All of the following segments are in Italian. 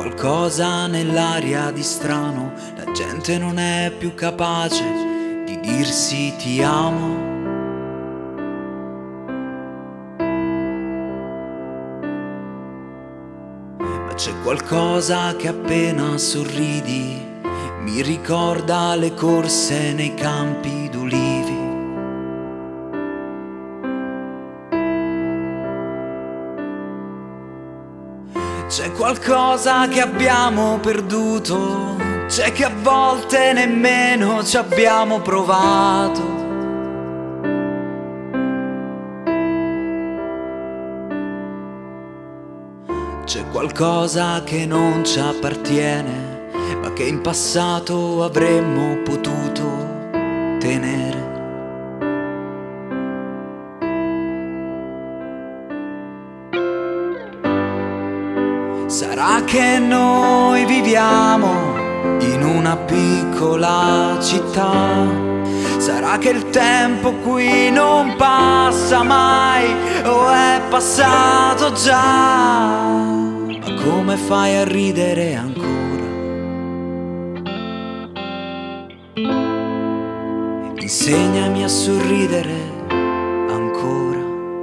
qualcosa nell'aria di strano, la gente non è più capace di dirsi ti amo. Ma c'è qualcosa che appena sorridi mi ricorda le corse nei campi d'ulivi. C'è qualcosa che abbiamo perduto, c'è che a volte nemmeno ci abbiamo provato. C'è qualcosa che non ci appartiene, ma che in passato avremmo potuto tenere. Sarà che noi viviamo in una piccola città, sarà che il tempo qui non passa mai o è passato già. Ma come fai a ridere ancora? Insegnami a sorridere ancora.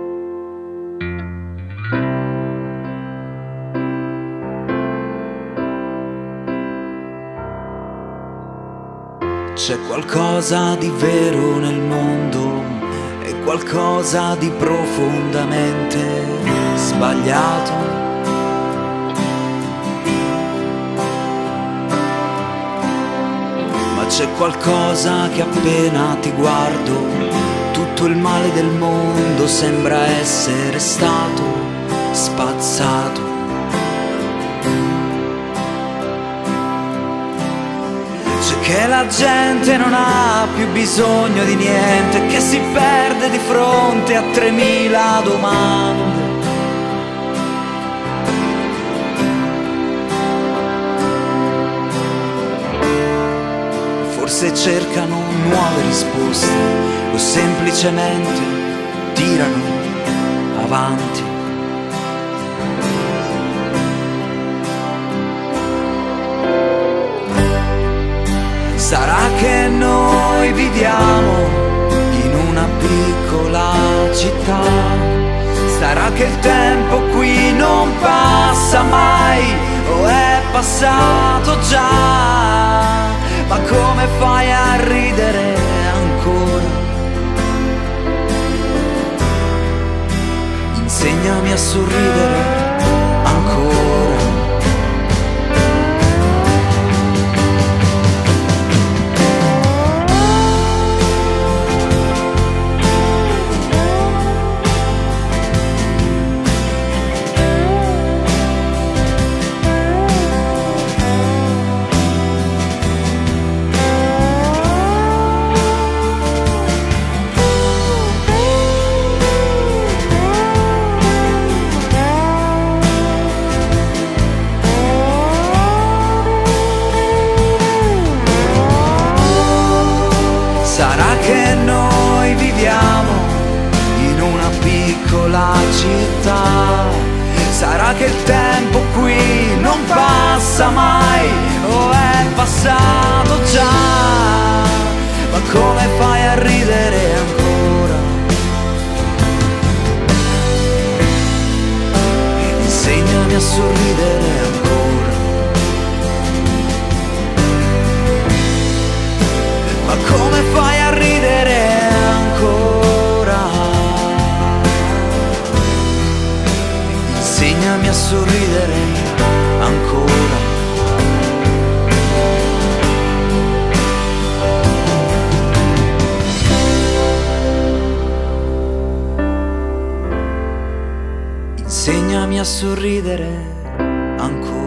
C'è qualcosa di vero nel mondo e qualcosa di profondamente sbagliato. Ma c'è qualcosa che appena ti guardo, tutto il male del mondo sembra essere stato spazzato. Che la gente non ha più bisogno di niente, che si perde di fronte a 3000 domande. Forse cercano nuove risposte o semplicemente tirano avanti. Sarà che noi viviamo in una piccola città, sarà che il tempo qui non passa mai o è passato già. Ma come fai a ridere ancora? Insegnami a sorridere ancora. Sarà che noi viviamo in una piccola città, sarà che il tempo qui non passa mai o è passato già. Ma come fai a ridere ancora? Insegnami a sorridere ancora. Ma come fai a ridere ancora? Insegnami a sorridere ancora. Insegnami a sorridere ancora.